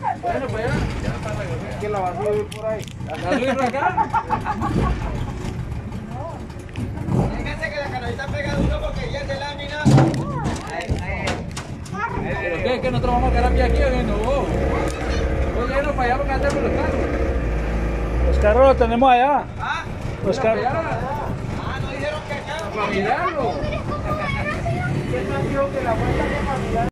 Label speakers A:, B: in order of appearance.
A: Bueno, pues ya.
B: ¿Quién la va a subir por ahí?
A: ¿La subir por acá?
C: Fíjense que la canalita pega duro porque ya es de lámina.
A: ¿Pero qué? ¿Que nosotros vamos a quedar a pie aquí o qué? No. Vos ya no para allá porque andamos los carros.
D: Los carros los tenemos allá.
C: ¿Ah?
D: Los carros.
C: Ah, no dijeron que acá.
A: Para mirarlo.
B: ¿Quién me dijo que la vuelta es para mirar?